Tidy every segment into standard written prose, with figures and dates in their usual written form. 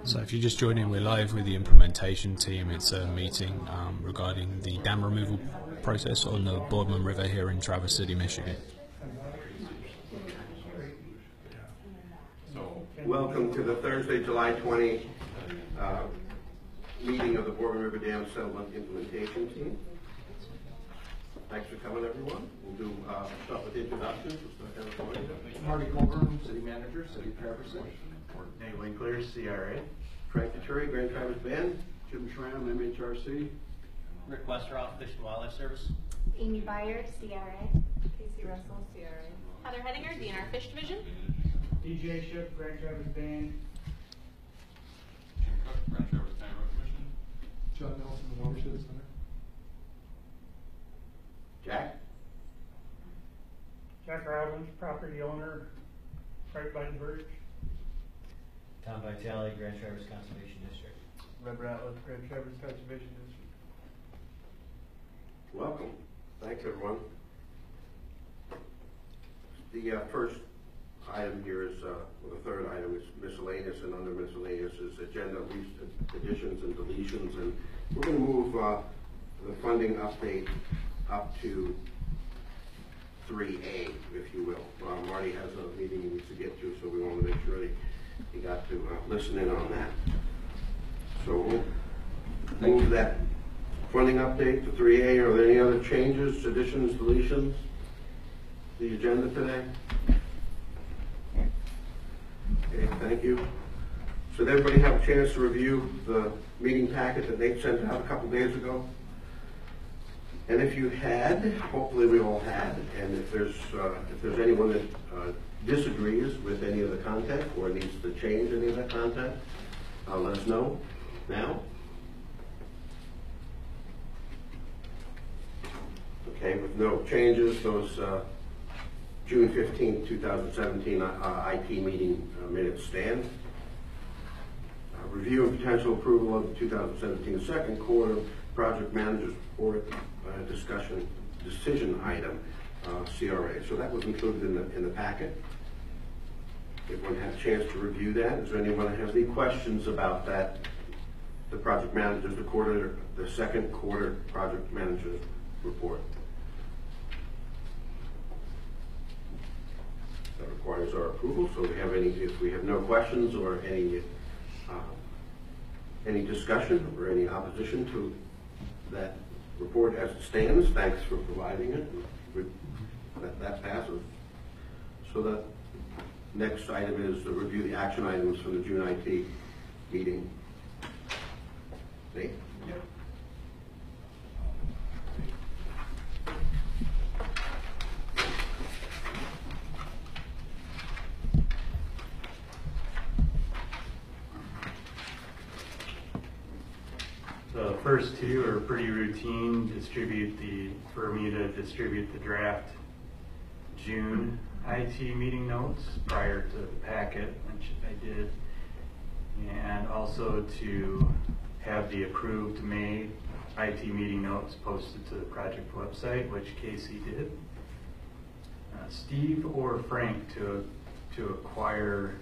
So if you just join in, we're live with the implementation team. It's a meeting regarding the dam removal process on the Boardman River here in Traverse City, Michigan. Welcome to the Thursday, July 20 meeting of the Boardman River Dam Settlement Implementation Team. Thanks for coming, everyone. We'll do start with the introductions. We'll start down the Marty Colburn, City Manager, City of Traverse City. Nate Winkler, CRA. Frank Deturi, Grand Traverse Band. Jim Schramm, MHRC. Rick Westerhoff, Fish and Wildlife Service. Amy Byard, CRA. Casey Russell, CRA. Heather Hedinger, DNR Fish Division. DJ Ship, Grand Traverse Band. Jim Cook, Grand Traverse County Road Commission. John Nelson, the Watershed Center. Jack. Jack Robbins, property owner, right by the bridge. Tom Vitale, Grand Traverse Conservation District. Reb Ratliff, Grand Traverse Conservation District. Welcome. Thanks, everyone. The first item here is, well, the third item is miscellaneous, and under miscellaneous is agenda additions and deletions, and we're going to move the funding update up to 3A, if you will. Marty has a meeting he needs to get to, so we want to make sure that he got to listen in on that. So we'll move that funding update to 3A. Are there any other changes, additions, deletions to the agenda today? Okay, thank you. So did everybody have a chance to review the meeting packet that Nate sent out a couple days ago? And if you had, hopefully we all had, and if there's anyone that disagrees with any of the content or needs to change any of that content, let us know now. Okay, with no changes, those June 15, 2017 IT meeting minutes stand. Review and potential approval of the 2017 second quarter project manager's report decision item, CRA. So that was included in the packet. Everyone had a chance to review that. Is there anyone that has any questions about that? The project manager's the second quarter project manager's report. That requires our approval. So if we have no questions or any discussion or any opposition to that report as it stands, thanks for providing it. That passes. So the next item is to review the action items from the June IT meeting. Nate? Yep. The first two are pretty routine. For me to distribute the draft June IT meeting notes prior to the packet, which I did, and also to have the approved May IT meeting notes posted to the project website, which Casey did. Steve or Frank to acquire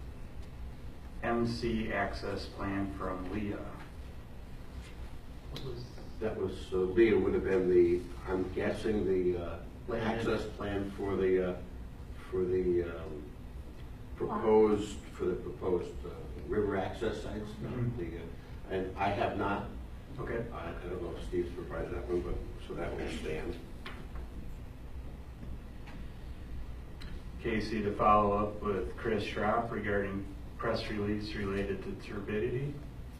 MC access plan from Leah. That was, Leah would have been I'm guessing the access plan for the proposed river access sites. Mm-hmm. And I have not. Okay. I don't know if Steve's provided that one, but so that will stand. Casey to follow up with Chris Schropp regarding press release related to turbidity.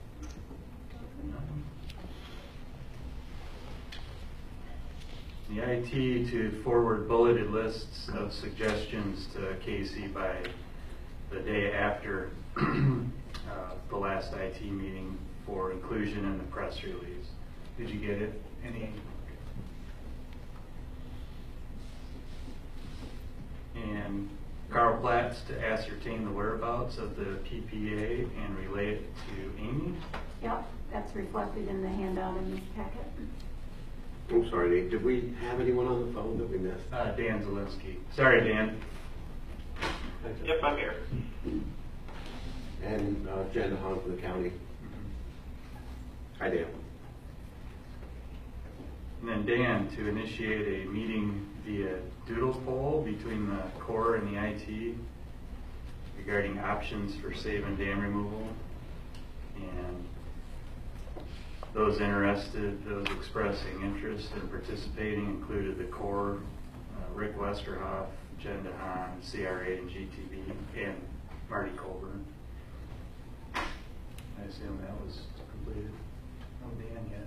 The IT to forward bulleted lists of suggestions to Casey by the day after the last IT meeting for inclusion in the press release. Did you get it? Any? And Carl Platts to ascertain the whereabouts of the PPA and relay it to Amy. Yep, that's reflected in the handout in this packet. I'm sorry, Nate. Did we have anyone on the phone that we missed? Dan Zielinski. Sorry, Dan. Yep, I'm here. And Jen Hahn from the county. Hi, Dan. And then Dan, to initiate a meeting via doodle poll between the Corps and the IT regarding options for save and dam removal. And those interested, those expressing interest in participating included the Corps, Rick Westerhoff, Jen DeHaan, CRA and GTV, and Marty Colburn. I assume that was completed. No Dan yet.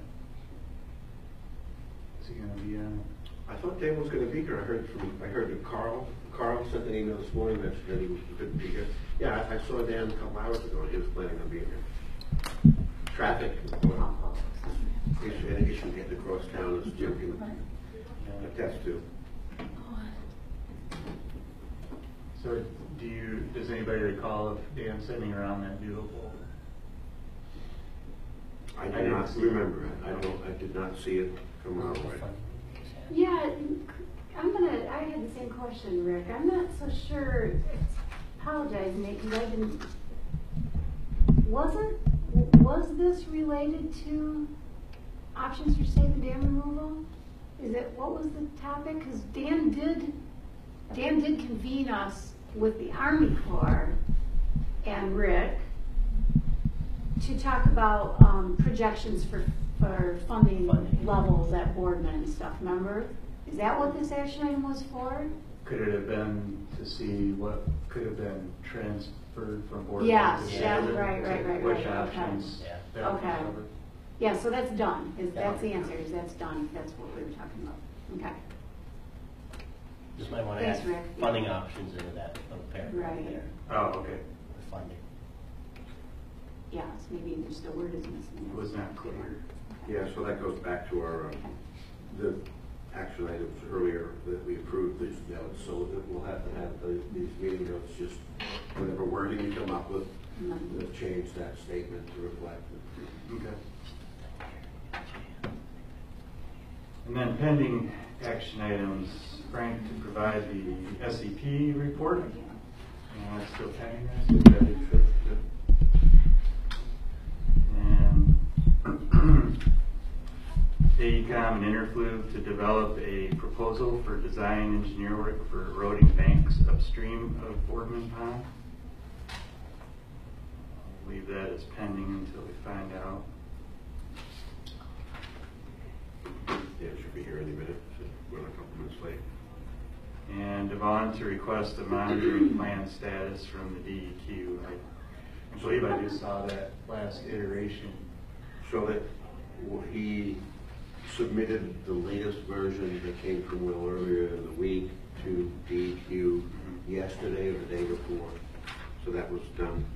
Is he going to be on? I thought Dan was going to be here. I heard that Carl sent an email this morning that he couldn't be here. Yeah, I saw Dan a couple hours ago. He was planning on being here. Traffic is an issue to get across town, as Jim can attest to. So does anybody recall if Dan sending around that doodle poll? I do not remember it. I did not see it come our way. Yeah, I had the same question, Rick. I'm not so sure. Apologize, Nate, because I didn't. Was this related to options for save and dam removal? What was the topic? Because Dan did convene us with the Army Corps and Rick to talk about projections for funding levels at Boardman and stuff, remember? Is that what this action item was for? Could it have been to see what could have been transferred from board? Yes, to yeah, Saturn? right, Which okay. options? Yeah. that would be Okay. covered? Yeah, so that's done. That's the answer, is that's done. That's what we were talking about. Okay. Just might want to Thanks, add Rick. funding options into that little paragraph Right. there, Oh, okay. for funding. Yeah, so maybe there's the word is missing. It was not clear. Yeah, so that goes back to our the action items earlier that we approved these notes. So that we'll have to have these meeting notes, just whatever wording you come up with, we'll change that statement to reflect it. Okay. And then pending action items, Frank to provide the SEP report. And it's still pending, I assume, that it fits the- And AECOM and Interfluve to develop a proposal for design engineer work for eroding banks upstream of Boardman Pond. I'll leave that as pending until we find out. Yeah, it should be here any minute. We're a couple minutes late. And Devon to request a monitoring plan status from the DEQ. I believe I just saw that last iteration. So that he submitted the latest version that came from Will earlier in the week to DEQ yesterday or the day before. So that was done.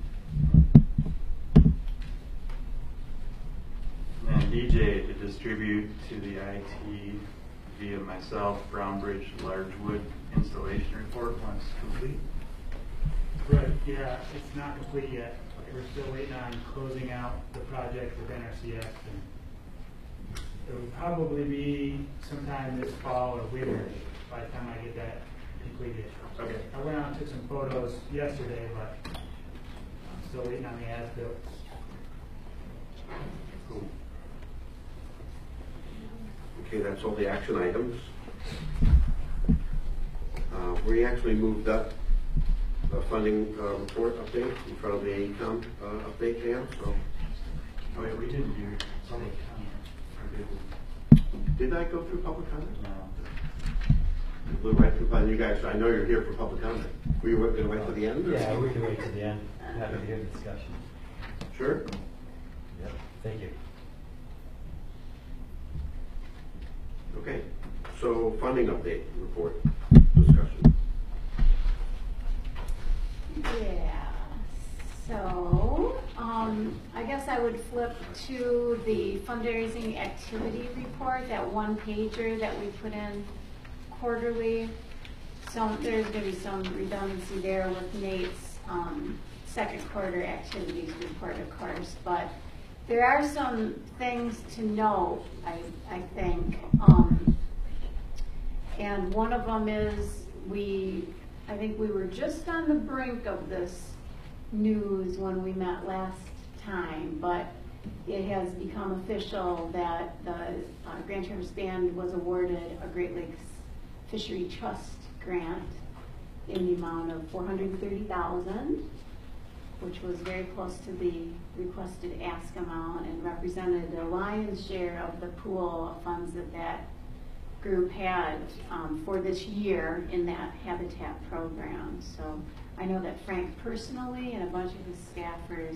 And DJ to distribute to the IT via myself, Brownbridge Largewood installation report once complete. Right, yeah, it's not complete yet. We're still waiting on closing out the project with NRCS, and it will probably be sometime this fall or winter by the time I get that completed. Okay. I went out and took some photos yesterday, but I'm still waiting on the as-built. Cool. Okay, that's all the action items. We actually moved up the funding report update in front of the AECOM update Dan, so. Oh, yeah, we didn't do public comment. Or did we? Did I go through public comment? No. I blew right through, but you guys, I know you're here for public comment. Were you going to wait till the end? or- Yeah, we can wait to the end. Happy to hear the discussion. Sure. Yep, thank you. Okay, so funding update report discussion. Yeah, so, I guess I would flip to the fundraising activity report, that one pager that we put in quarterly. So there's gonna be some redundancy there with Nate's, second quarter activities report, of course, but there are some things to note, I think. And one of them is I think we were just on the brink of this news when we met last time, but it has become official that the Grand Traverse Band was awarded a Great Lakes Fishery Trust grant in the amount of $430,000, which was very close to the requested ask amount and represented the lion's share of the pool of funds that that group had for this year in that habitat program. So I know that Frank personally and a bunch of his staffers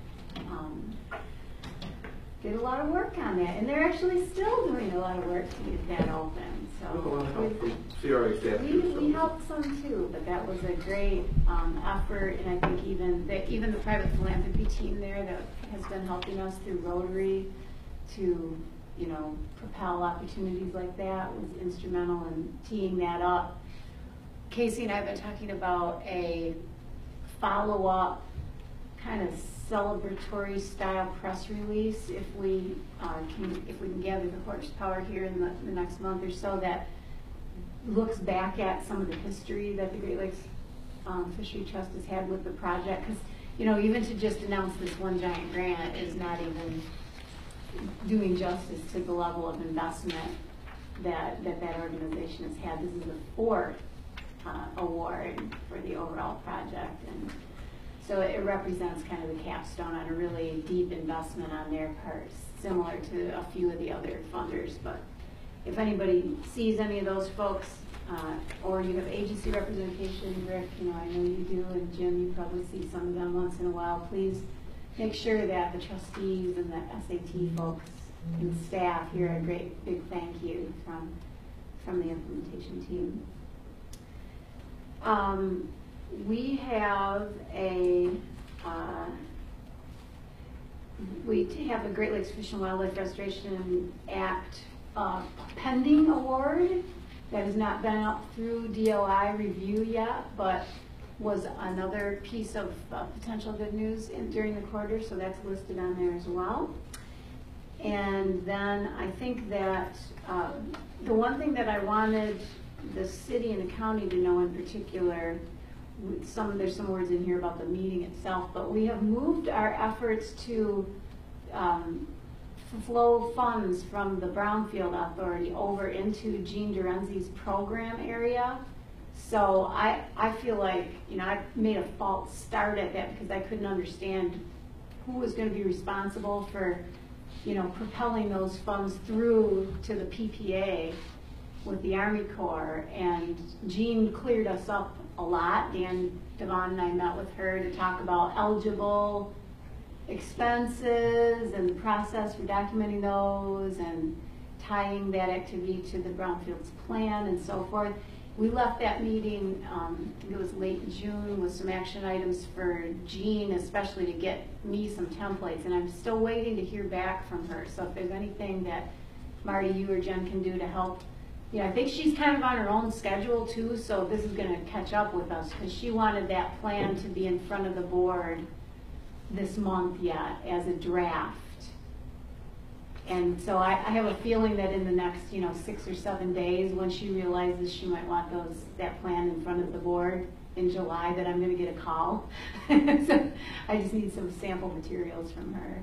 did a lot of work on that, and they're actually still doing a lot of work to get that open. With a lot of help So from CRA staff. we helped some too, but that was a great effort, and I think even the private philanthropy team there that has been helping us through Rotary to, you know, propel opportunities like that was instrumental in teeing that up. Casey and I have been talking about a follow-up kind of celebratory style press release if we can gather the horsepower here in the next month or so that looks back at some of the history that the Great Lakes Fishery Trust has had with the project, because you know, even to just announce this one giant grant is not even doing justice to the level of investment that organization has had. This is the fourth award for the overall project, and so it represents kind of the capstone on a really deep investment on their part, similar to a few of the other funders. But if anybody sees any of those folks, or you have agency representation, Rick, you know, I know you do, and Jim, you probably see some of them once in a while, please make sure that the trustees and the SAT folks and staff hear a great big thank you from the implementation team. We have a Great Lakes Fish and Wildlife Restoration Act pending award that has not been up through DOI review yet, but was another piece of potential good news during the quarter, so that's listed on there as well. And then I think that the one thing that I wanted the city and the county to know in particular, there's some words in here about the meeting itself, but we have moved our efforts to flow funds from the Brownfield Authority over into Gene Dorenzi's program area. So I feel like, you know, I made a false start at that because I couldn't understand who was going to be responsible for, you know, propelling those funds through to the PPA with the Army Corps. And Jean cleared us up a lot. Dan Devon and I met with her to talk about eligible expenses and the process for documenting those and tying that activity to the Brownfields plan and so forth. We left that meeting, I think it was late June, with some action items for Jean, especially to get me some templates, and I'm still waiting to hear back from her. So if there's anything that Marty, you or Jen can do to help, you know, I think she's kind of on her own schedule too, so this is going to catch up with us because she wanted that plan to be in front of the board this month yet as a draft. And so I have a feeling that in the next, you know, 6 or 7 days, when she realizes she might want that plan in front of the board in July, that I'm going to get a call. So I just need some sample materials from her.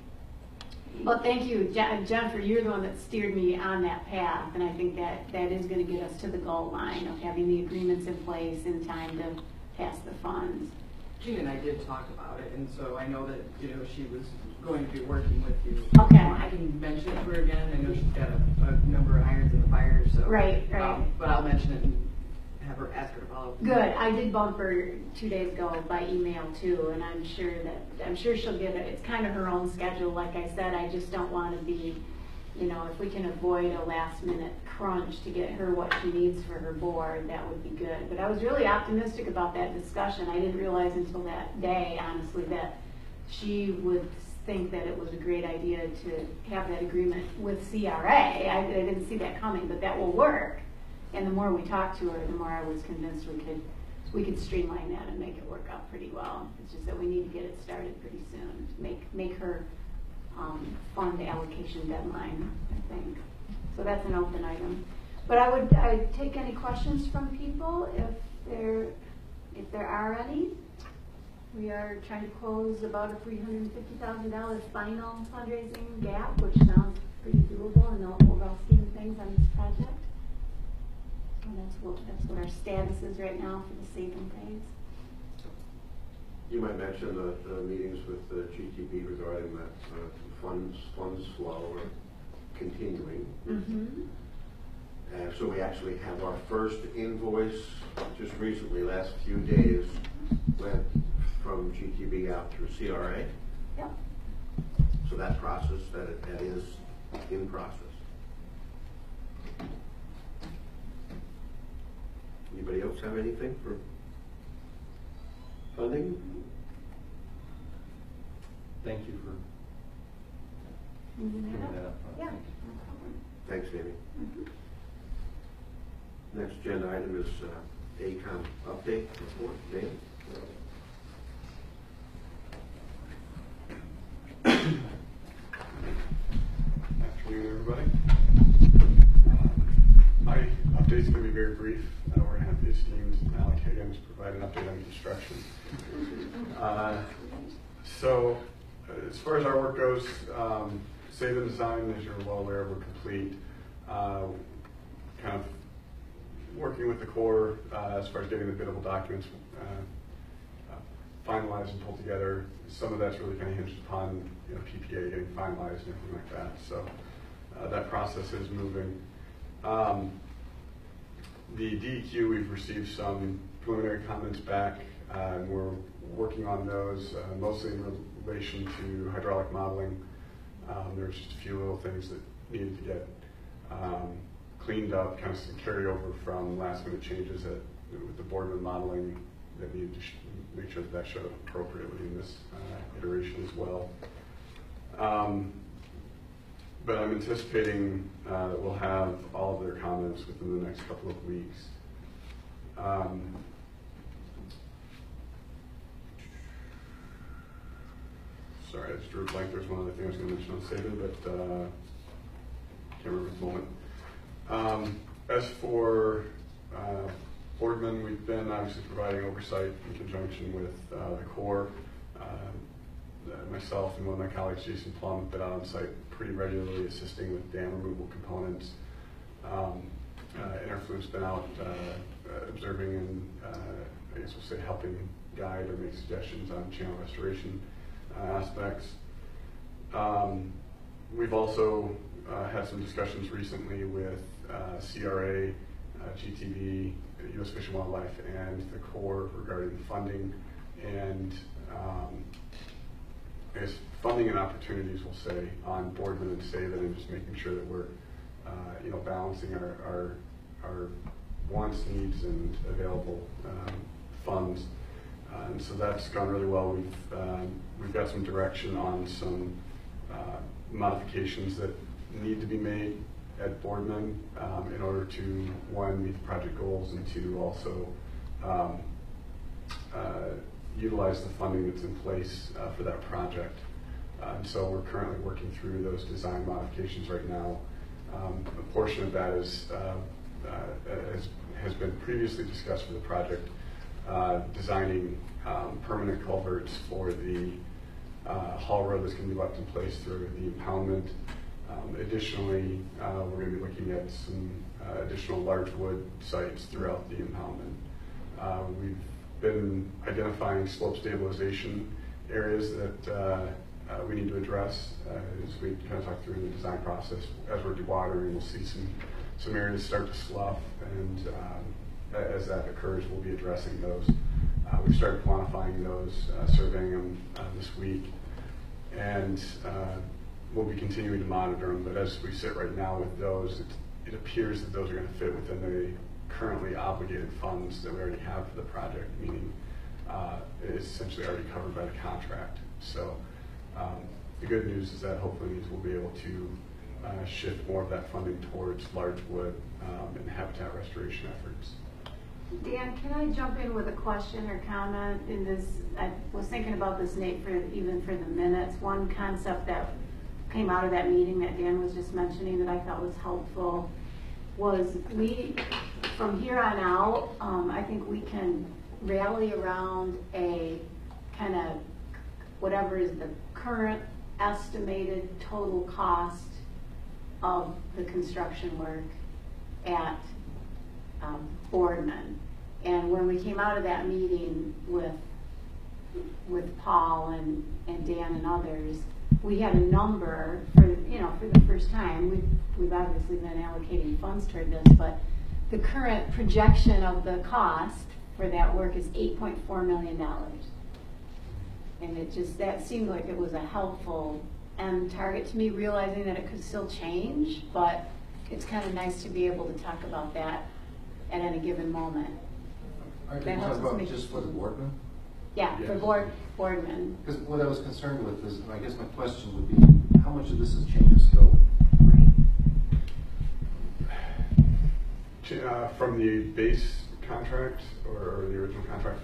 But thank you, Jennifer, you're the one that steered me on that path, and I think that is going to get us to the goal line of having the agreements in place in time to pass the funds. Jean and I did talk about it, and so I know that, you know, she was going to be working with you. Okay. I can mention it to her again. I know she's got a number of irons in the fire, so. Right. But I'll mention it and have her ask her to follow up. Good. I did bump her 2 days ago by email too, and I'm sure she'll get it. It's kind of her own schedule. Like I said, I just don't want to be, you know, if we can avoid a last minute crunch to get her what she needs for her board, that would be good. But I was really optimistic about that discussion. I didn't realize until that day, honestly, that she would think that it was a great idea to have that agreement with CRA. I didn't see that coming, but that will work. And the more we talked to her, the more I was convinced we could streamline that and make it work out pretty well. It's just that we need to get it started pretty soon to make her fund allocation deadline, I think. So that's an open item. But I would take any questions from people if there are any. We are trying to close about a $350,000 final fundraising gap, which sounds pretty doable in the overall scheme of things on this project. So that's what our status is right now for the saving phase. You might mention the meetings with the GTB regarding that funds flow are continuing. So we actually have our first invoice just recently, last few days, went from GTB out through CRA. Yep. So that process, that is in process. Anybody else have anything for funding? Thank you for Moving bringing that that up. up. Yeah, no problem. Thanks, Amy. Next agenda item is ACOM update report. Dave? Afternoon, everybody. My update's going to be very brief. We're going to have the esteemed Alec Higgins provide an update on construction. So, as far as our work goes, Save and Design, as you're well aware, we're complete. Kind of working with the Corps as far as getting the biddable documents finalized and pulled together. Some of that's really kind of hinged upon PPA getting finalized and everything like that. So that process is moving. The DEQ, we've received some preliminary comments back, and we're working on those, mostly in relation to hydraulic modeling. There's just a few little things that needed to get cleaned up, kind of some carryover from last minute changes with the Boardman modeling that needed to make sure that showed up appropriately in this iteration as well. But I'm anticipating that we'll have all of their comments within the next couple of weeks. Sorry, I just drew a blank. There's one other thing I was going to mention on Sabin, but can't remember at the moment. As for Boardman, we've been obviously providing oversight in conjunction with the Corps. Myself and one of my colleagues, Jason Plum, have been out on site pretty regularly assisting with dam removal components. Interfluence been out observing and I guess we'll say helping guide or make suggestions on channel restoration aspects. We've also had some discussions recently with CRA, GTV, U.S. Fish and Wildlife, and the Corps regarding funding and I guess funding and opportunities, we'll say, on Boardman and Save It, and just making sure that we're balancing our wants, needs, and available funds. And so that's gone really well. We've got some direction on some modifications that need to be made at Boardman in order to, one, meet the project goals, and two, also utilize the funding that's in place for that project. And so we're currently working through those design modifications right now. A portion of that is has been previously discussed for the project, designing permanent culverts for the haul road that's going to be left in place through the impoundment. Additionally, we're going to be looking at some additional large wood sites throughout the impoundment. We've been identifying slope stabilization areas that we need to address as we kind of talk through in the design process. As we're dewatering, we'll see some areas start to slough, and as that occurs, we'll be addressing those. We've started quantifying those, surveying them this week, and we'll be continuing to monitor them. But as we sit right now with those, it appears that those are going to fit within the currently obligated funds that we already have for the project, meaning it's essentially already covered by the contract. So the good news is that hopefully means we'll be able to shift more of that funding towards large wood and habitat restoration efforts. Dan, can I jump in with a question or comment in this? I was thinking about this, Nate, even for the minutes. One concept that came out of that meeting that Dan was just mentioning that I thought was helpful was from here on out, I think we can rally around a kind whatever is the current estimated total cost of the construction work at Boardman. And when we came out of that meeting with Paul and Dan and others, we had a number for the first time. We've obviously been allocating funds toward this, but the current projection of the cost for that work is $8.4 million. And that seemed like it was a helpful end target to me, realizing that it could still change, but it's kind of nice to be able to talk about that at any given moment. Are you That helps talking us about make- just for the Boardman? Yeah, Yes. for Boardman. Because what I was concerned with is, and I guess my question would be, how much of this is change of scope? From the base contract or the original contract.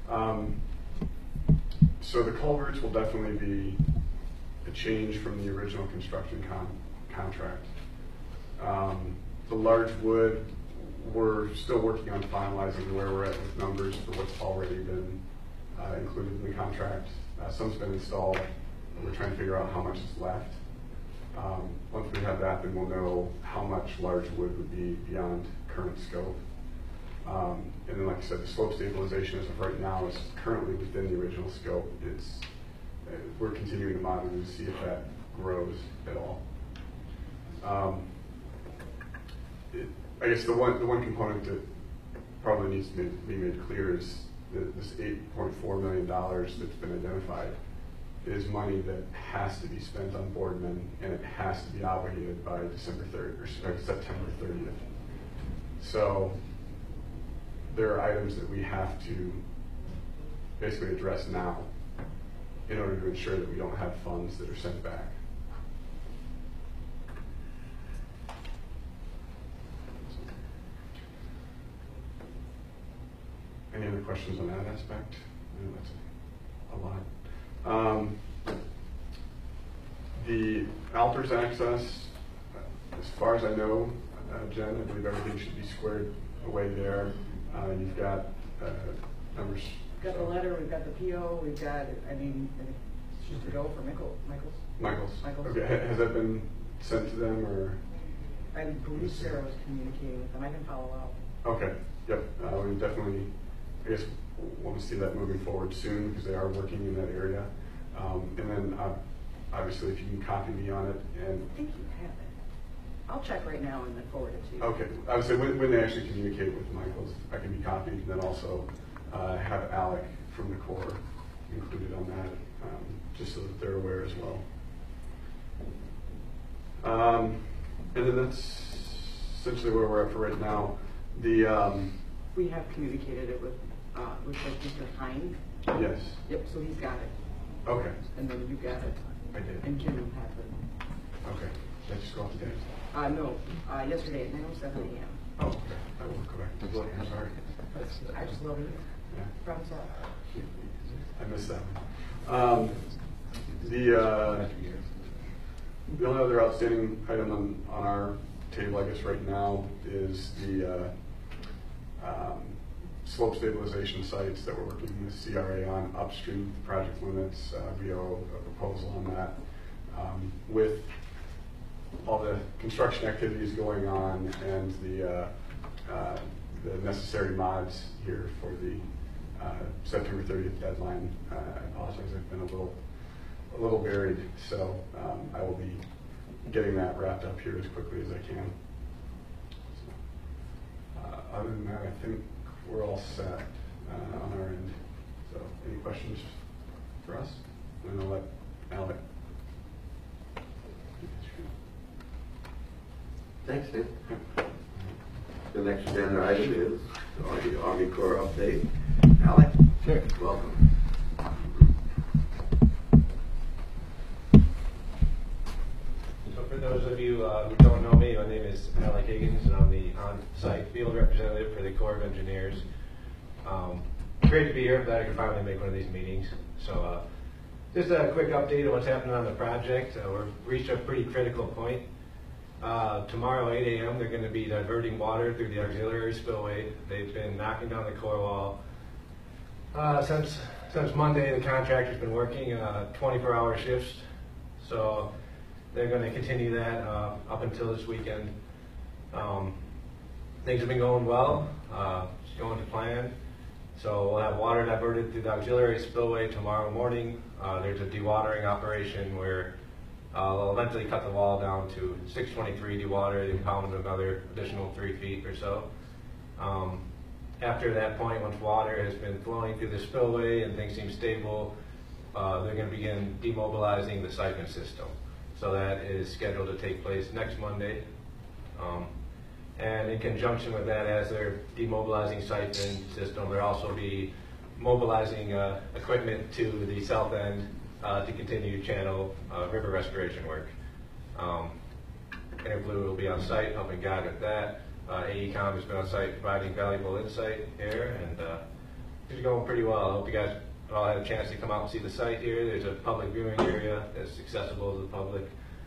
So the culverts will definitely be a change from the original construction contract. The large wood, we're still working on finalizing where we're at with numbers for what's already been included in the contract. Some's been installed, and we're trying to figure out how much is left. Once we have that, then we'll know how much large wood would be beyond current scope. And then, like I said, the slope stabilization as of right now is currently within the original scope. We're continuing to monitor to see if that grows at all. I guess the one component that probably needs to be made clear is that this $8.4 million that's been identified is money that has to be spent on Boardman, and it has to be obligated by September 30th. So there are items that we have to basically address now in order to ensure that we don't have funds that are sent back. Any other questions on that aspect? I know that's a lot. The Alpers access, as far as I know, Jen, I believe everything should be squared away there. You've got numbers. We've got the letter, we've got the PO, we've got, it's just a go for Michaels. Okay, has that been sent to them, or? I believe Sarah was communicating with them. I can follow up. Okay, yep, we definitely, I guess, want to see that moving forward soon, because they are working in that area. And then, obviously, if you can copy me on it, and I think you have it. I'll check right now and then forward it to you. okay, I would say when they actually communicate with Michaels, I can be copied, and then also have Alec from the Corps included on that, just so that they're aware as well. And then that's essentially where we're at for right now. We have communicated it with Mr. Hine. Yes. Yep, so he's got it. Okay. And then you got it. I did. And Kim has it. Okay. Did I just go off today? No, yesterday at 9:07 a.m. Oh, okay. I will correct. I'm sorry. I just love it. Yeah. Problem solved. I missed that one. The only other outstanding item on our table, I guess, right now is the slope stabilization sites that we're working with CRA on upstream project limits. We owe a proposal on that. With all the construction activities going on and the necessary mods here for the September 30th deadline, I apologize, I've been a little buried, so I will be getting that wrapped up here as quickly as I can. So, other than that, I think we're all set on our end. So, any questions for us? And I'll let Alec. Thanks, Nick. The next agenda item is the Army Corps update. Alec? Sure. Welcome. So for those of you who don't know me, my name is Alec Higgins, and I'm the on-site field representative for the Corps of Engineers. Great to be here. Glad I could finally make one of these meetings. So just a quick update on what's happening on the project. We've reached a pretty critical point. Tomorrow, 8 a.m., they're going to be diverting water through the auxiliary spillway. They've been knocking down the core wall since since Monday, the contractor's been working 24-hour shifts, so they're going to continue that up until this weekend. Things have been going well, it's going to plan. So we'll have water diverted through the auxiliary spillway tomorrow morning. There's a dewatering operation where they'll eventually cut the wall down to 623 dewater, the impound another additional 3 feet or so. After that point, once water has been flowing through the spillway and things seem stable, they're going to begin demobilizing the siphon system. So that is scheduled to take place next Monday. And in conjunction with that, as they're demobilizing siphon system, they'll also be mobilizing equipment to the south end to continue channel river restoration work. Interblue will be on site helping guide with that. AECOM has been on site providing valuable insight here, and it's going pretty well. I hope you guys all had a chance to come out and see the site here. There's a public viewing area that's accessible to the public.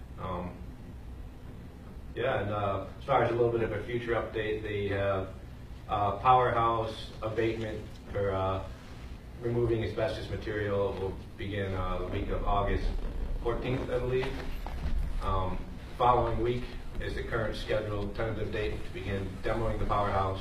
Yeah, and as far as a little bit of a future update, they have powerhouse abatement for removing asbestos material will begin the week of August 14th, I believe. Following week is the current scheduled tentative date to begin demoing the powerhouse,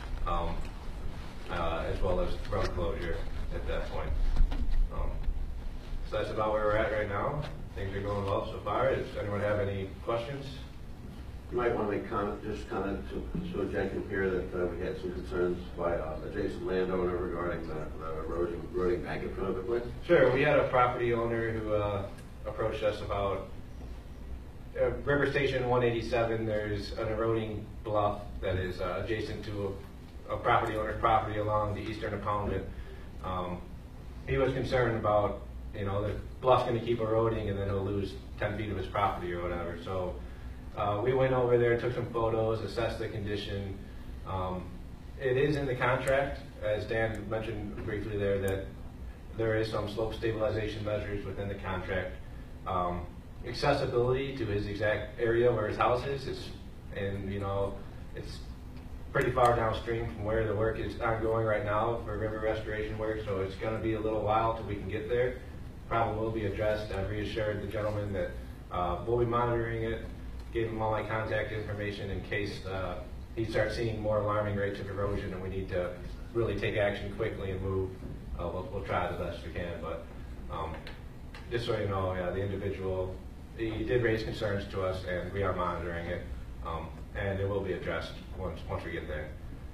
as well as road closure at that point. So that's about where we're at right now. Things are going well so far. Does anyone have any questions? You might want to make just comment to Jenkins here that we had some concerns by adjacent landowner regarding the eroding bank in front of the place. Sure. We had a property owner who approached us about River Station 187. There's an eroding bluff that is adjacent to a property owner's property along the eastern impoundment. He was concerned about, the bluff's going to keep eroding and then he'll lose 10 feet of his property or whatever. So we went over there, took some photos, assessed the condition. It is in the contract, as Dan mentioned briefly there, that there is some slope stabilization measures within the contract. Accessibility to his exact area where his house is, it's pretty far downstream from where the work is ongoing right now for river restoration work, so it's going to be a little while till we can get there. Problem will be addressed. I've reassured the gentleman that we'll be monitoring it, gave him all my contact information in case he starts seeing more alarming rates of erosion and we need to really take action quickly and move. We'll try the best we can, but just so you know, the individual, he did raise concerns to us and we are monitoring it, and it will be addressed once we get there.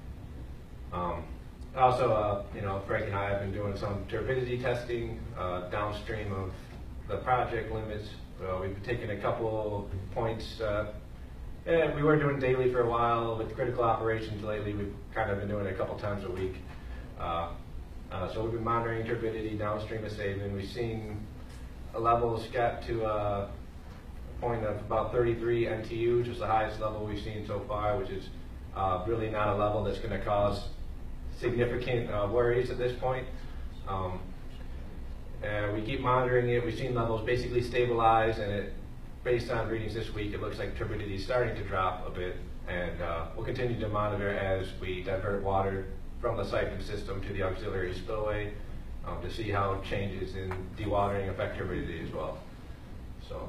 Also, Frank and I have been doing some turbidity testing downstream of the project limits. We've been taking a couple points. We were doing daily for a while. With critical operations lately, we've kind of been doing it a couple times a week. So we've been monitoring turbidity downstream of Sabin. We've seen levels get to a point of about 33 NTU, which is the highest level we've seen so far, which is really not a level that's going to cause significant worries at this point. And we keep monitoring it. We've seen levels basically stabilize, and based on readings this week, it looks like turbidity is starting to drop a bit. And we'll continue to monitor as we divert water from the siphon system to the auxiliary spillway to see how changes in dewatering affect turbidity as well. So,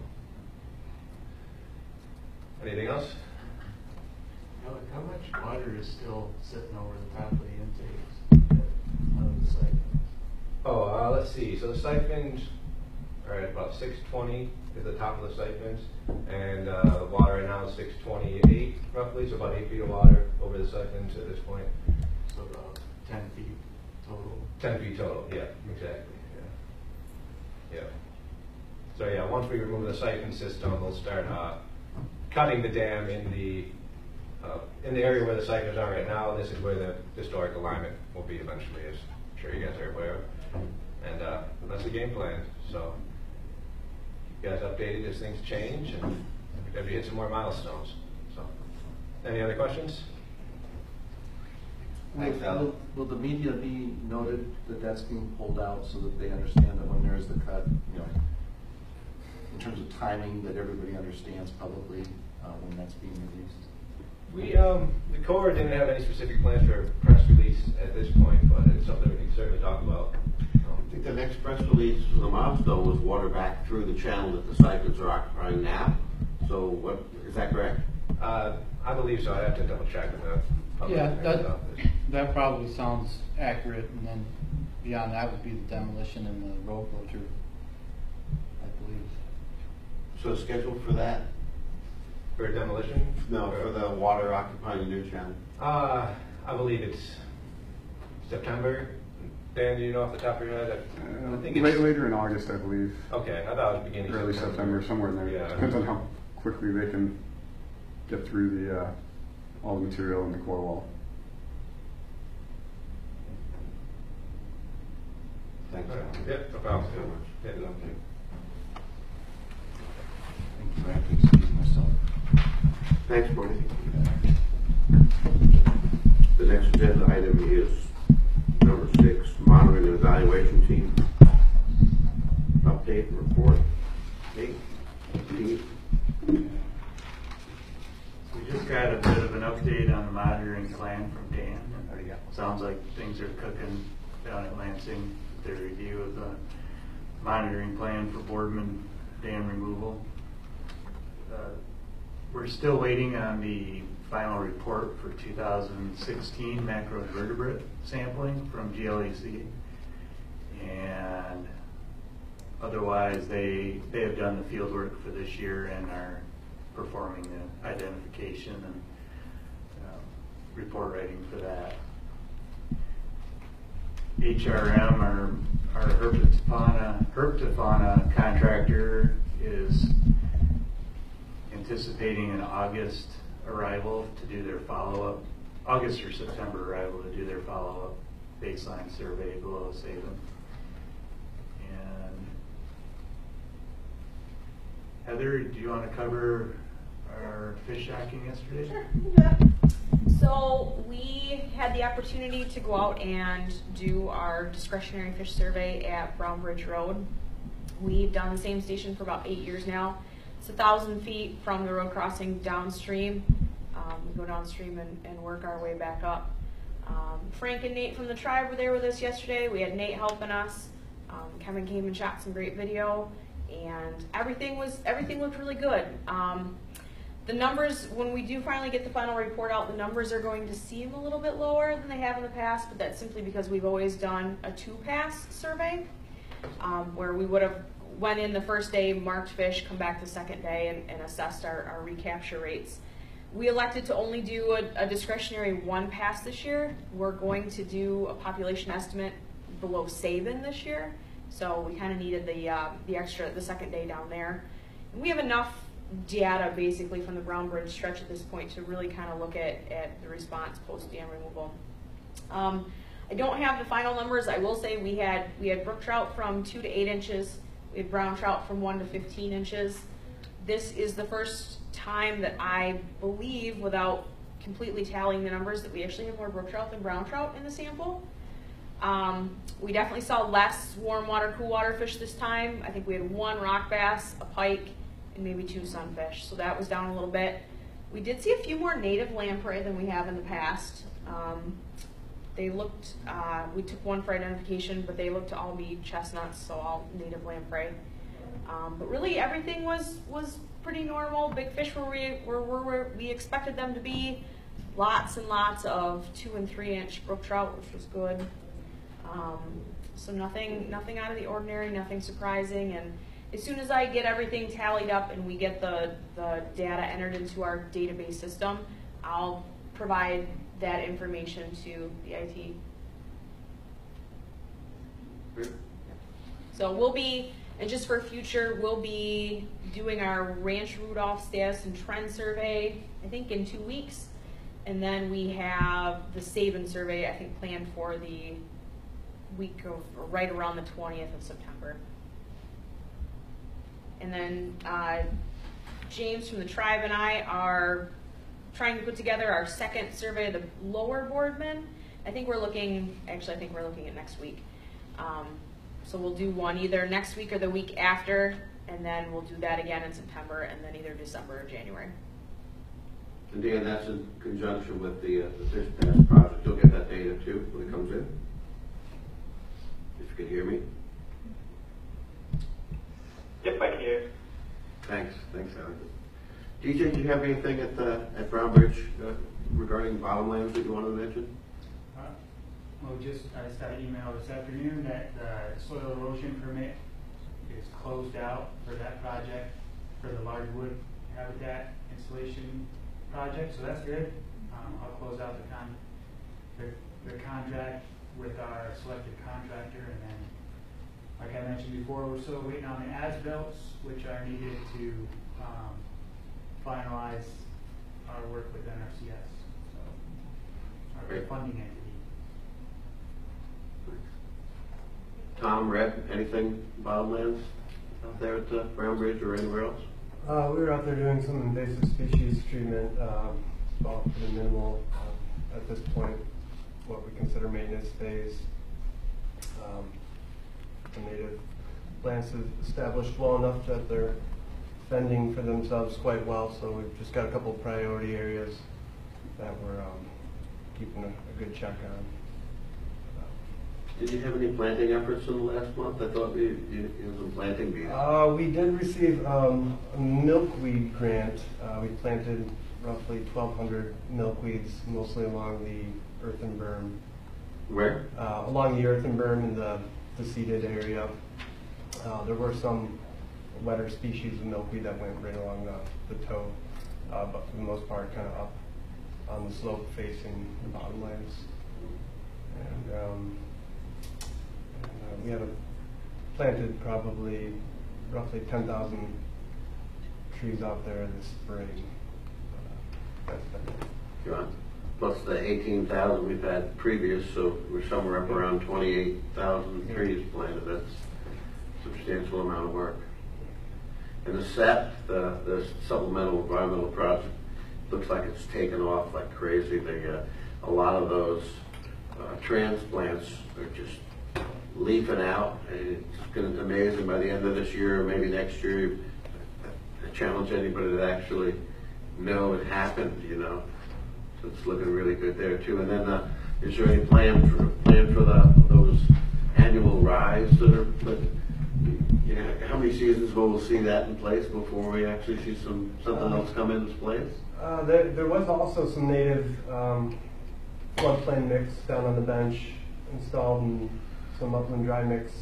anything else? Alec, how much water is still sitting over the top of the intakes out of the siphons? Oh, let's see. So the siphons are at about 620 at the top of the siphons, and the water right now is 628 roughly, so about 8 feet of water over the siphons at this point. So about 10 feet total? 10 feet total, yeah, exactly. Yeah. So yeah, once we remove the siphon system, we'll start cutting the dam in the area where the siphons are right now. This is where the historic alignment will be eventually, as I'm sure you guys are aware of. And that's the game plan. So keep you guys updated as things change and as we hit some more milestones. So, any other questions? Thanks, Al. Will the media be noted that that's being pulled out so that they understand that when there is the cut, in terms of timing, that everybody understands publicly when that's being released? We, the Corps didn't have any specific plans for a press release at this point, but it's something we can certainly talk about. I think the next press release for the milestone was water back through the channel that the siphons are occupying now. So what, is that correct? I believe so. I'd have to double check with the public Yeah, affairs office. that probably sounds accurate, and then beyond that would be the demolition and the road closure, I believe. So scheduled for that? For demolition? No, for the water occupying the new channel. I believe it's September. Dan, do you know off the top of your head? I think it's Later in August, I believe. Okay, I thought it was beginning Early September, somewhere in there. Yeah. Depends on how quickly they can get through the all the material in the core wall. Thanks. Yep, no problem. Yeah. Okay. Thank you. I have to excuse myself. Thanks, Marty. The next agenda item is number 6, monitoring and evaluation team. Update and report. Hey, Pete. We just got a bit of an update on the monitoring plan from Dan. Sounds like things are cooking down at Lansing. Their review of the monitoring plan for Boardman dam removal. We're still waiting on the final report for 2016 macroinvertebrate sampling from GLEC. And otherwise, they have done the field work for this year and are performing the identification and report writing for that. HRM, our herpetofauna contractor, is anticipating an August arrival to do their follow-up, August or September arrival to do their follow-up baseline survey below Sabin. And Heather, do you want to cover our fish shocking yesterday? Sure, we can do that. So we had the opportunity to go out and do our discretionary fish survey at Brown Bridge Road. We've done the same station for about 8 years now. It's 1,000 feet from the road crossing downstream. We go downstream and work our way back up. Frank and Nate from the tribe were there with us yesterday. We had Nate helping us. Kevin came and shot some great video, and everything looked really good. The numbers, when we do finally get the final report out, the numbers are going to seem a little bit lower than they have in the past, but that's simply because we've always done a 2-pass survey, where we would have went in the first day, marked fish, come back the second day, and assessed our recapture rates. We elected to only do a discretionary 1-pass this year. We're going to do a population estimate below Sabin this year, so we kind of needed the second day down there. And we have enough data basically from the Brown Bridge stretch at this point to really kind of look at the response post dam removal. I don't have the final numbers. I will say we had brook trout from 2 to 8 inches. We had brown trout from 1 to 15 inches. This is the first time that I believe, without completely tallying the numbers, that we actually have more brook trout than brown trout in the sample. We definitely saw less warm water, cool water fish this time. I think we had 1 rock bass, a pike, and maybe 2 sunfish, so that was down a little bit. We did see a few more native lamprey than we have in the past. They looked, we took 1 for identification, but they looked to all be chestnuts, so all native lamprey. But really everything was pretty normal. Big fish were we expected them to be. Lots and lots of 2 and 3 inch brook trout, which was good. So nothing out of the ordinary, nothing surprising. And as soon as I get everything tallied up and we get the data entered into our database system, I'll provide that information to the IT. So we'll be, and just for future, we'll be doing our Ranch Rudolph status and trend survey, I think in 2 weeks. And then we have the Sabin survey, I think, planned for the week of, or right around the 20th of September. And then James from the tribe and I are trying to put together our second survey of the lower Boardman. I think we're looking at next week. So we'll do one either next week or the week after, and then we'll do that again in September, and then either December or January. And Dan, that's in conjunction with the Fish Pass project. You'll get that data too when it comes in. If you can hear me. it. Thanks, Alex. DJ, do you have anything at Brown Bridge regarding bottomlands that you want to mention? Well, I just got an email this afternoon that the soil erosion permit is closed out for that project, for the large wood habitat installation project, so that's good. I'll close out the contract with our selected contractor, and then, like I mentioned before, we're still waiting on the as-bills, which are needed to finalize our work with NRCS, so our Great. funding entity. Tom, Red, anything bottomlands out there at Brown Bridge or anywhere else? We were out there doing some invasive species treatment, all pretty minimal at this point, what we consider maintenance phase. The native plants have established well enough that they're fending for themselves quite well, so we've just got a couple of priority areas that we're keeping a good check on. Did you have any planting efforts in the last month? I thought you had some planting bees. We did receive a milkweed grant. We planted roughly 1,200 milkweeds, mostly along the earthen berm. Where? Along the earthen berm in the seeded area. There were some wetter species of milkweed that went right along the toe, but for the most part kind of up on the slope facing the bottomlands. And we have planted probably roughly 10,000 trees out there this spring. That's been it. John? Plus the 18,000 we've had previous, so we're somewhere up around 28,000 trees planted. That's a substantial amount of work. And the SEP, the Supplemental Environmental Project, looks like it's taken off like crazy. A lot of those transplants are just leafing out, and it's going to be amazing by the end of this year or maybe next year. I challenge anybody to actually know it happened, you know. So it's looking really good there too. And then is there any plan for those annual rides that are, but you know, how many seasons will we see that in place before we actually see something else come into place? There was also some native floodplain mix down on the bench installed, and some upland dry mix.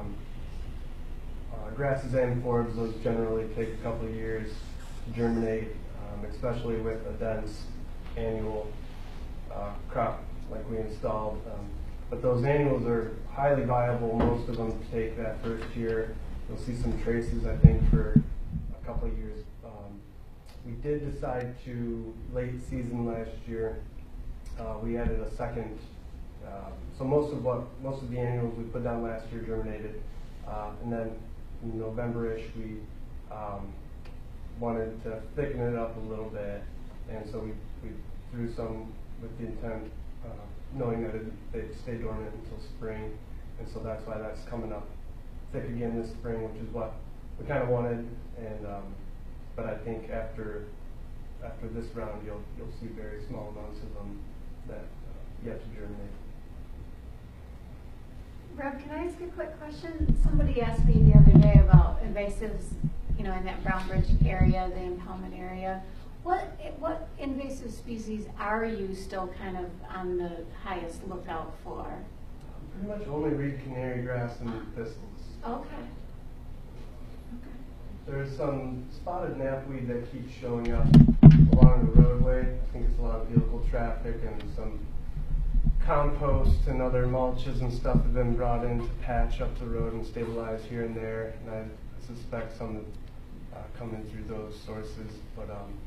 Grasses and forbs, those generally take a couple of years to germinate, especially with a dense annual crop like we installed. But those annuals are highly viable. Most of them take that first year. You'll see some traces, I think, for a couple of years. We did decide to, late season last year, we added a second. So most of the annuals we put down last year germinated, and then in November-ish we wanted to thicken it up a little bit, and so we threw some with the intent, knowing that they'd stay dormant until spring, and so that's why that's coming up thick again this spring, which is what we kind of wanted. And but I think after this round, you'll see very small amounts of them that yet to germinate. Rob, can I ask a quick question? Somebody asked me the other day about invasives, you know, in that Brown Bridge area, the impoundment area. What invasive species are you still kind of on the highest lookout for? Pretty much only reed canary grass and thistles. Okay. There's some spotted knapweed that keeps showing up along the roadway. I think it's a lot of vehicle traffic, and some compost and other mulches and stuff have been brought in to patch up the road and stabilize here and there. And I suspect some coming through those sources, but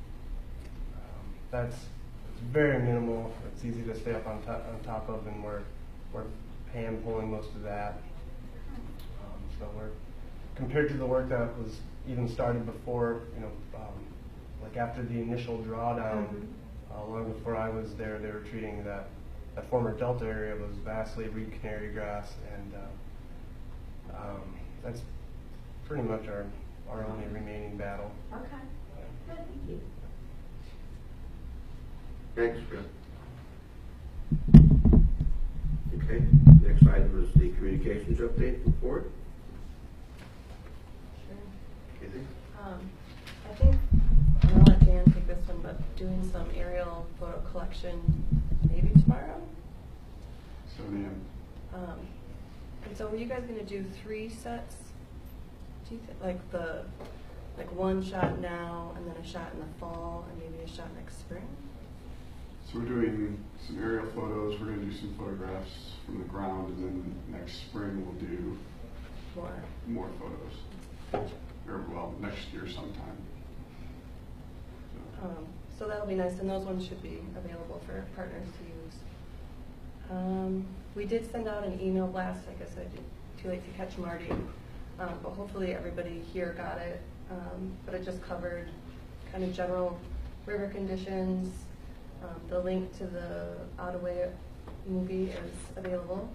it's very minimal. It's easy to stay up on top of, and we're hand pulling most of that. So we're, compared to the work that was even started before, you know, like after the initial drawdown, long before I was there, they were treating that former delta area was vastly reed canary grass, and that's pretty much our only remaining battle. Okay. Good, thank you. Thanks, Fred. Okay, next item is the communications update report. Okay, doing some aerial photo collection maybe tomorrow. 7 a.m. And so were you guys going to do 3 sets? Do you like one shot now and then a shot in the fall and maybe a shot next spring? So we're doing some aerial photos. We're going to do some photographs from the ground, and then next spring we'll do more photos. Or, well, next year sometime. So that'll be nice, and those ones should be available for partners to use. We did send out an email blast. I guess I did too late to catch Marty, but hopefully everybody here got it. But it just covered kind of general river conditions. The link to the Ottaway movie is available.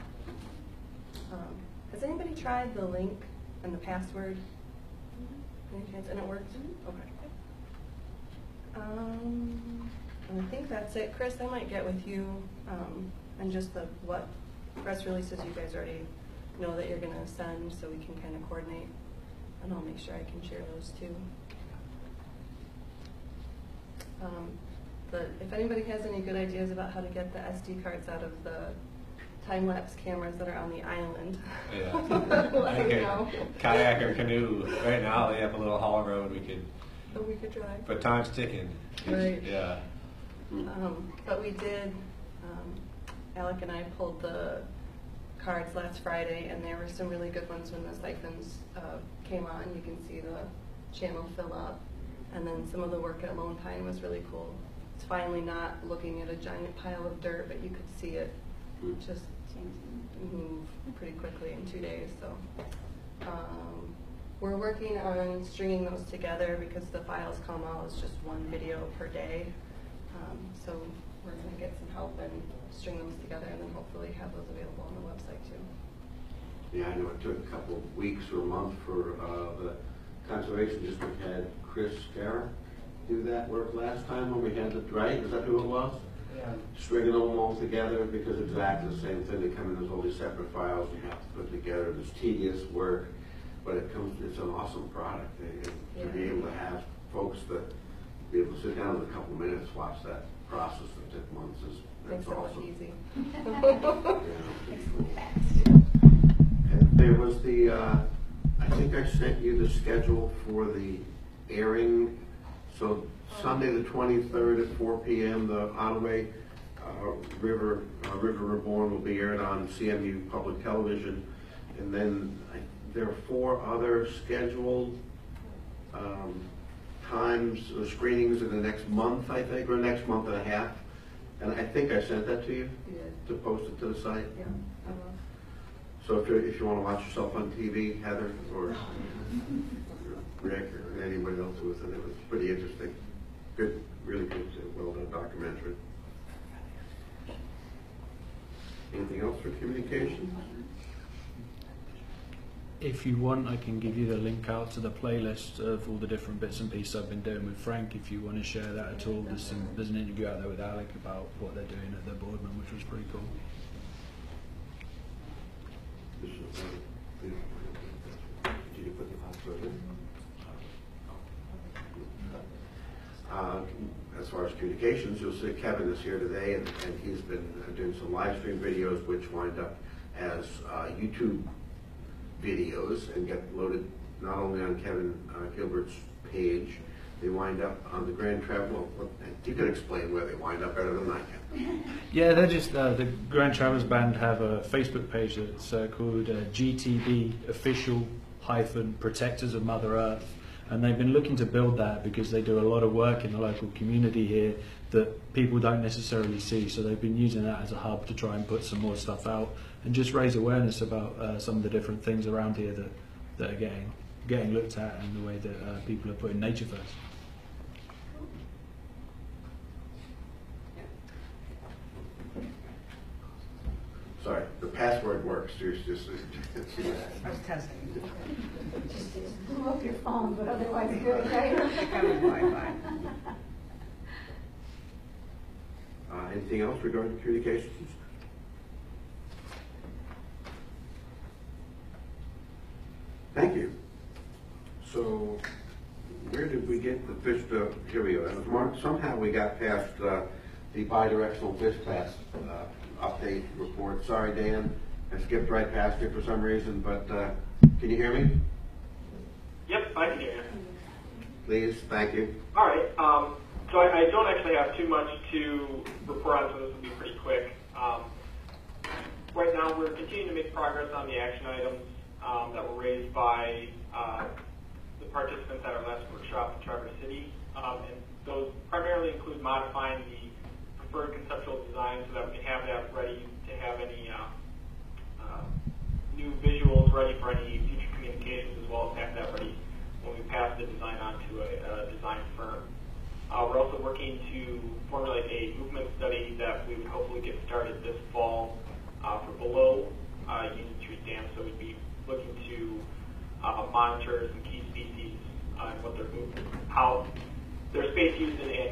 Has anybody tried the link and the password? Any chance? And it worked? Okay. I think that's it. Chris, I might get with you and just what press releases you guys already know that you're going to send so we can kind of coordinate. And I'll make sure I can share those too. But if anybody has any good ideas about how to get the SD cards out of the time-lapse cameras that are on the island, let me know. Kayak or canoe. Right now they have a little haul road we could drive. But time's ticking. Right. Yeah. But we did, Alec and I pulled the cards last Friday, and there were some really good ones when the siphons came on. You can see the channel fill up. And then some of the work at Lone Pine was really cool. It's finally not looking at a giant pile of dirt, but you could see it just move pretty quickly in 2 days. So we're working on stringing those together because the files come out as just one video per day. So we're going to get some help and string those together, and then hopefully have those available on the website too. Yeah, I know it took a couple of weeks or a month for the Conservation District had Chris Farah do that work last time when we had it, right? Is that who it was? Yeah. Stringing them all together, because it's exactly the same thing. They come in as all these separate files you have to put together. It's tedious work, but it's an awesome product. To be able to have folks that be able to sit down in a couple of minutes, watch that process that took months that's awesome. Makes it easy. And there was the, I think I sent you the schedule for the airing. So Sunday the 23rd at 4 p.m. the Ottaway River Reborn will be aired on CMU Public Television, and then there are 4 other scheduled times screenings in the next month, I think, or next month and a half. And I think I sent that to you to post it to the site. Yeah. So if you want to watch yourself on TV, Heather or Rick or anybody else who was in it, was pretty interesting. Good, really good, well done documentary. Anything else for communication? If you want, I can give you the link out to the playlist of all the different bits and pieces I've been doing with Frank. If you want to share that at all, there's an interview out there with Alec about what they're doing at the Boardman, which was pretty cool. Did you put the password in? As far as communications, you'll see Kevin is here today, and he's been doing some live stream videos which wind up as YouTube videos and get loaded not only on Kevin Gilbert's page, they wind up on the Grand Travel. You can explain where they wind up better than I can. Yeah, they're just the Grand Traverse Band have a Facebook page that's called GTB Official Protectors of Mother Earth, and they've been looking to build that because they do a lot of work in the local community here that people don't necessarily see. So they've been using that as a hub to try and put some more stuff out and just raise awareness about some of the different things around here that are getting looked at, and the way that people are putting nature first. Sorry, the password works. I was testing. Just blew up your phone, but otherwise good, right? Wi-Fi. Anything else regarding communications? Thank you. So Where did we get the fish, here we go. It was marked, somehow we got past the bidirectional fish pass update report. Sorry, Dan, I skipped right past it for some reason, but can you hear me? Yep, I can hear you. Please, thank you. All right. So I don't actually have too much to report on, so this will be pretty quick. Right now, we're continuing to make progress on the action items that were raised by the participants at our last workshop in Traverse City. And those primarily include modifying the preferred conceptual design so that we can have that ready to have any new visuals ready for any future communications, as well as have that ready when we pass the design on to a design firm. We're also working to formulate a movement study that we would hopefully get started this fall for below Union Street Dam. So we'd be looking to monitor some key species and what their movement, how their space use and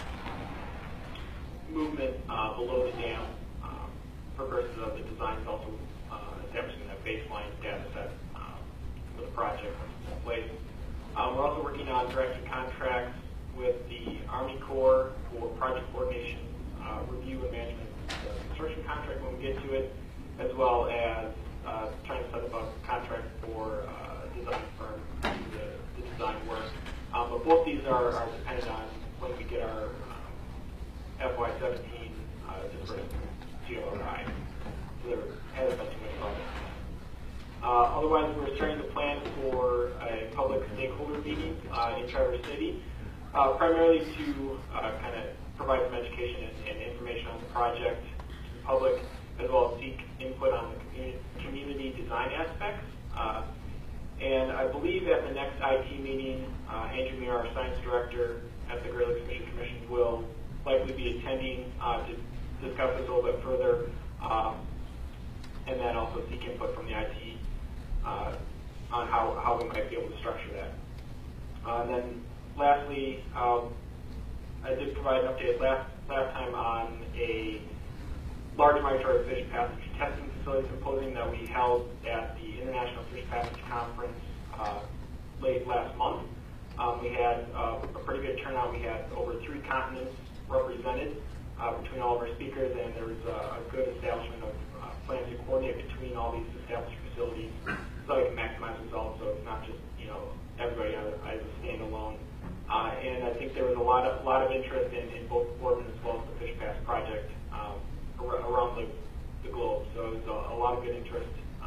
movement below the dam for purposes of the design, is also establishing that baseline data set for the project once it's in place. We're also working on drafting contracts with the Army Corps for project coordination, review and management construction contract when we get to it, as well as trying to set up a contract for a design firm to do the design work. But both these are dependent on when we get our FY17 disbursement GLRI. So there hasn't been too much progress. Otherwise, we're starting to plan for a public stakeholder meeting in Traverse City, primarily to kind of provide some education and information on the project to the public, as well as seek input on the community design aspects. And I believe at the next IT meeting, Andrew Muir, our science director at the Great Lakes Mission Commission, will likely be attending to discuss this a little bit further, and then also seek input from the IT on how we might be able to structure that. And then lastly, I did provide an update last time on a large migratory fish passage testing facility symposium that we held at the International Fish Passage Conference late last month. We had a pretty good turnout. We had over 3 continents represented between all of our speakers, and there was a good establishment of plans to coordinate between all these established facilities so we can maximize results, so it's not just everybody as a standalone. And I think there was a lot of interest in both Boardman as well as the Fish Pass project around the globe. So there's a lot of good interest,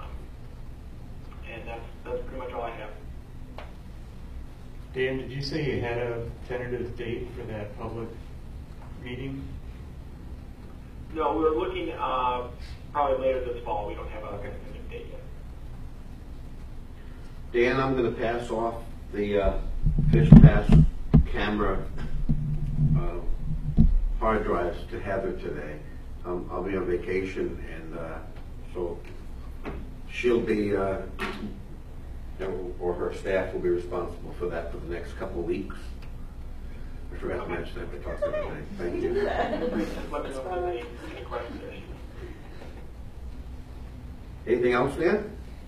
and that's pretty much all I have. Dan, did you say you had a tentative date for that public meeting? No, we're looking probably later this fall. We don't have a definitive date yet. Dan, I'm going to pass off the Fish Pass camera hard drives to Heather today. I'll be on vacation, and so she'll be, or her staff will be responsible for that for the next couple of weeks. I forgot to mention that, but talked about it. Thank you. Let me know if there's any questions there. Anything else, Dan?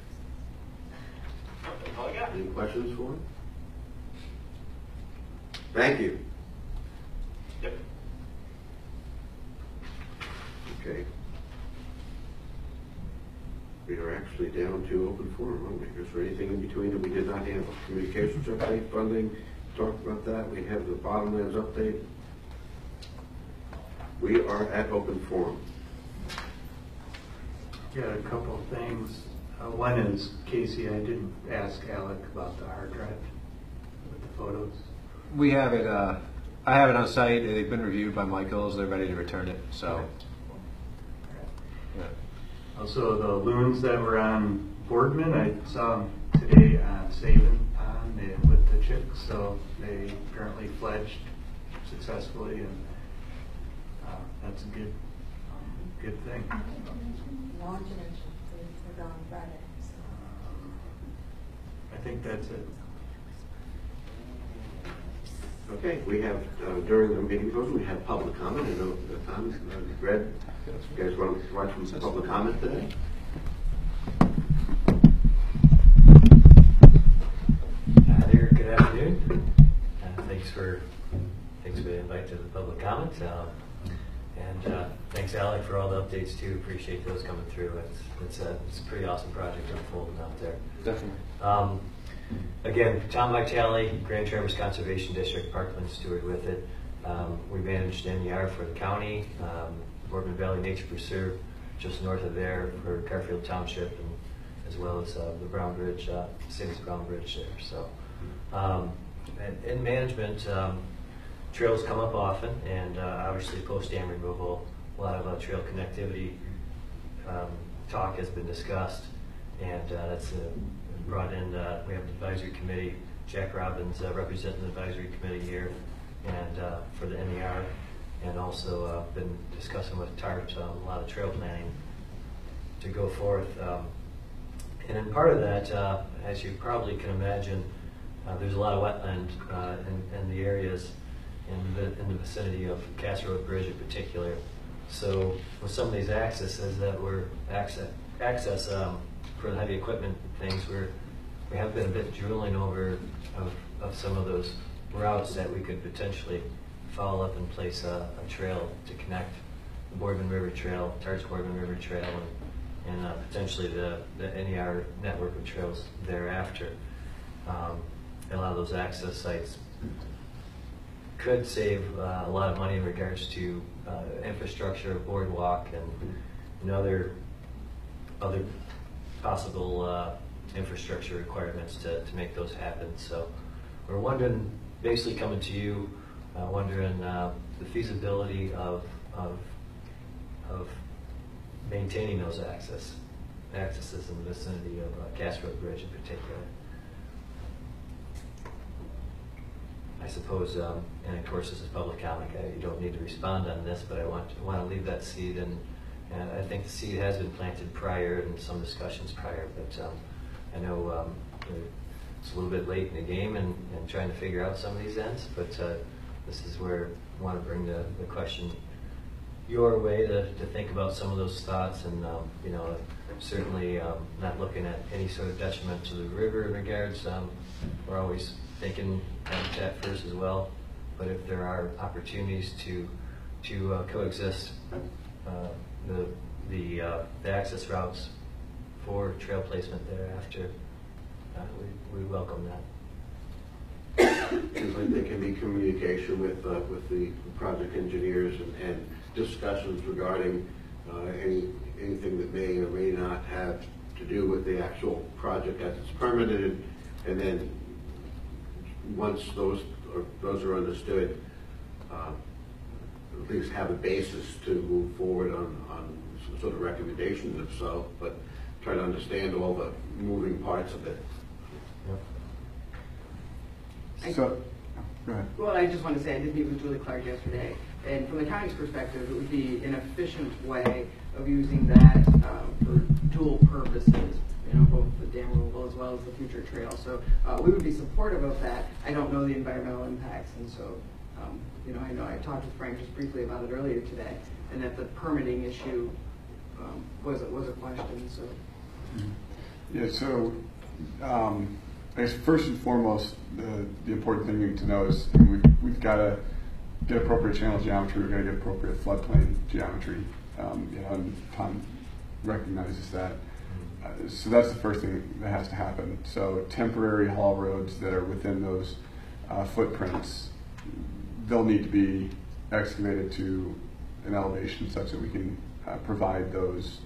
That's all I got. Any questions for him? Thank you. Yep. Okay. We are actually down to open forum, aren't we? Is there anything in between that we did not handle? Communications update, funding, talked about that. We have the Bottomlands update. We are at open forum. Got a couple of things. One is, Casey, I didn't ask Alec about the hard drive with the photos. We have it, I have it on site. They've been reviewed by Michaels. They're ready to return it, so. Yeah. Also, the loons that were on Boardman, I saw them today on Savin Pond with the chicks, so they apparently fledged successfully, and that's a good thing. Launch and we're gone Friday. I think that's it. Okay, we have, during the meeting closing, we have public comment. I know the time is read. You guys want to provide some public comment today? Hi there, good afternoon. to the public comment. And thanks, Alec, for all the updates too. Appreciate those coming through. It's a pretty awesome project unfolding out there. Definitely. Again, Tom Vitale, Grand Traverse Conservation District, Parkland steward with it. We managed NER for the county, Boardman Valley Nature Preserve just north of there for Garfield Township, and as well as the Brown Bridge, city's Brown Bridge there. So, and in management, trails come up often, and obviously post-dam removal, a lot of trail connectivity talk has been discussed, and that's brought in, we have an advisory committee, Jack Robbins representing the advisory committee here, and for the NER, and also been discussing with TART a lot of trail planning to go forth. And then part of that, as you probably can imagine, there's a lot of wetland in the areas in the vicinity of Cass Road Bridge in particular. So with some of these accesses that were access for the heavy equipment things, we have been a bit drooling over of some of those routes that we could potentially follow up and place a trail to connect the Boardman River Trail, Tart's Boardman River Trail, and potentially the NER network of trails thereafter. A lot of those access sites could save a lot of money in regards to infrastructure, boardwalk, and other possible infrastructure requirements to make those happen. So we're wondering, basically coming to you, wondering the feasibility of maintaining those accesses in the vicinity of Cass Road Bridge in particular. I suppose, and of course this is public comment, you don't need to respond on this, but I want to leave that seed, and I think the seed has been planted prior and some discussions prior, but I know it's a little bit late in the game and trying to figure out some of these ends, but this is where I want to bring the question your way to think about some of those thoughts, and you know, certainly not looking at any sort of detriment to the river in regards. We're always thinking habitat first as well, but if there are opportunities to coexist, the access routes for trail placement thereafter, we welcome that. Seems like there can be communication with the project engineers and discussions regarding anything that may or may not have to do with the actual project as it's permitted, and then once those are understood, at least have a basis to move forward on some sort of recommendations, if so, but try to understand all the moving parts of it. So, go ahead. Well, I just want to say I did meet with Julie Clark yesterday, and from the county's perspective, it would be an efficient way of using that for dual purposes, you know, both the dam removal as well as the future trail. So we would be supportive of that. I don't know the environmental impacts, and so you know, I talked with Frank just briefly about it earlier today, and that the permitting issue was a question. So yeah, so I guess first and foremost, the important thing to know is we've got to get appropriate channel geometry. We've got to get appropriate floodplain geometry. You know, and Tom recognizes that. So that's the first thing that has to happen. So temporary haul roads that are within those footprints, they'll need to be excavated to an elevation such that we can provide those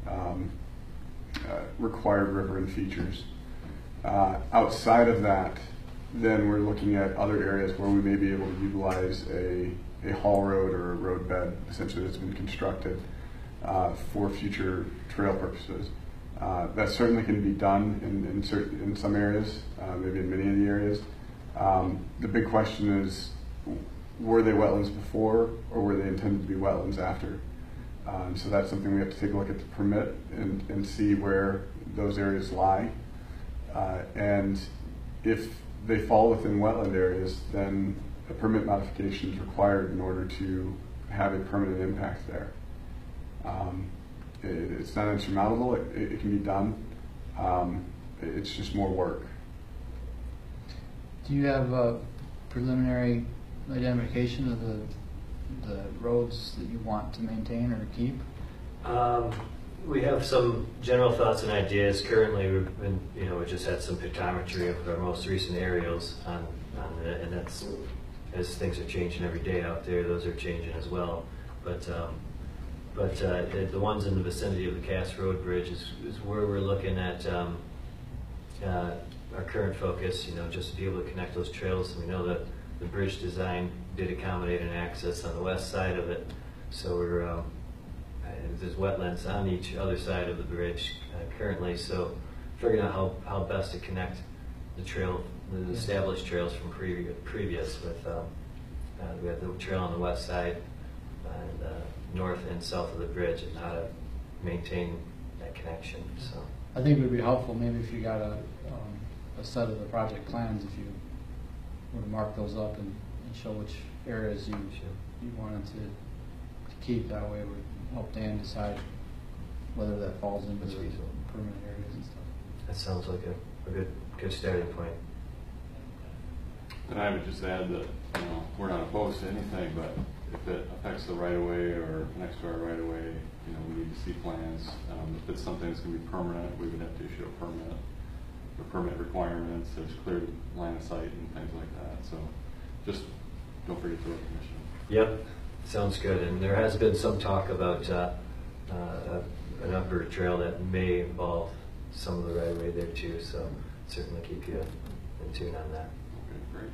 required riverine features. Outside of that, then we're looking at other areas where we may be able to utilize a haul road or a road bed, essentially, that's been constructed for future trail purposes. That certainly can be done in some areas, maybe in many of the areas. The big question is, were they wetlands before, or were they intended to be wetlands after? So that's something we have to take a look at the permit and see where those areas lie. And if they fall within wetland areas, then a permit modification is required in order to have a permanent impact there. It's not insurmountable. It can be done. It's just more work. Do you have a preliminary identification of the the roads that you want to maintain or keep? We have some general thoughts and ideas. Currently, we've been, we just had some pictometry of our most recent aerials on it, and that's, as things are changing every day out there, those are changing as well. But the ones in the vicinity of the Cass Road Bridge is where we're looking at our current focus, just to be able to connect those trails. We know that the bridge design did accommodate an access on the west side of it, so we're there's wetlands on each other side of the bridge currently, so figuring out how best to connect the established trails from previous with, we have the trail on the west side and north and south of the bridge, and how to maintain that connection. So I think it would be helpful maybe if you got a set of the project plans, if you were to mark those up and show which areas you wanted to keep. That way it would help Dan decide whether that falls into the permanent areas and stuff. That sounds like a good starting point. And I would just add that, we're not opposed to anything, but if it affects the right of way or next to our right of way, we need to see plans. If it's something that's going to be permanent, we would have to issue a permit requirements. There's clear line of sight and things like that. So just don't forget the road commission. Yep, sounds good. And there has been some talk about an upper trail that may involve some of the right of way there too. So certainly keep you in tune on that. Okay, great.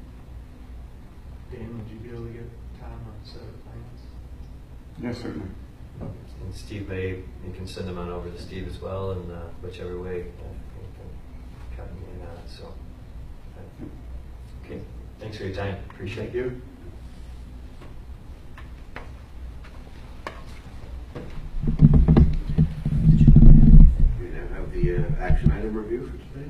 Dan, would you be able to get Tom a set of plans? Yes, certainly. And Steve you can send them on over to Steve as well, and whichever way you can cut me in on it. So, okay, thanks for your time. Appreciate it. Thank you. We now have the action item review for today.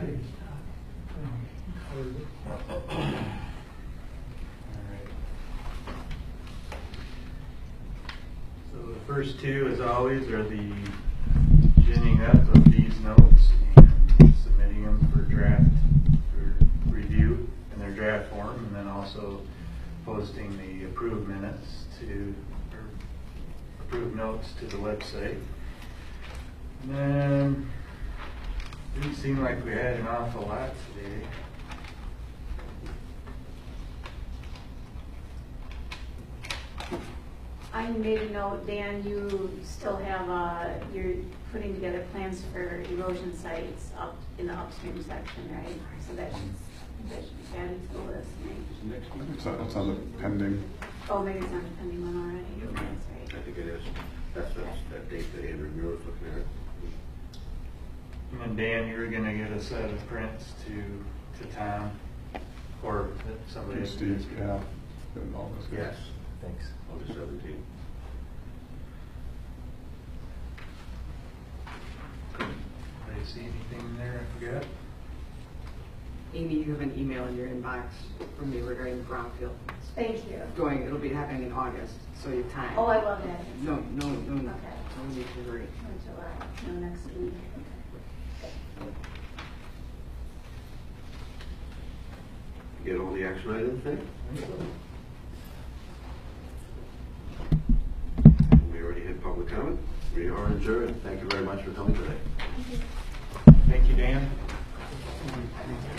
So the first two, as always, are the ginning up of these notes and submitting them for draft for review in their draft form, and then also posting the approved minutes or approved notes to the website. And then it didn't seem like we had an awful lot today. I made a note, Dan, you still have, you're putting together plans for erosion sites up in the upstream section, right? So that should be added to the list, right? It's on the pending. Oh, maybe it's on the pending one already. That's right. I think it is. That's that date that Andrew Muir was looking at. And then Dan, you were going to get a set of prints to Tom or somebody. Steve, yeah. And all those guys. Yes. Thanks. August 17th. Did I see anything there I forgot? Amy, you have an email in your inbox from me regarding the brownfield. Thank you. It'll be happening in August, so you have time. Oh, I love that. No Okay. need to hurry. Or July, no, next week. Get all the action items then? We already had public comment. We are adjourned. Thank you very much for coming today. Thank you, Dan.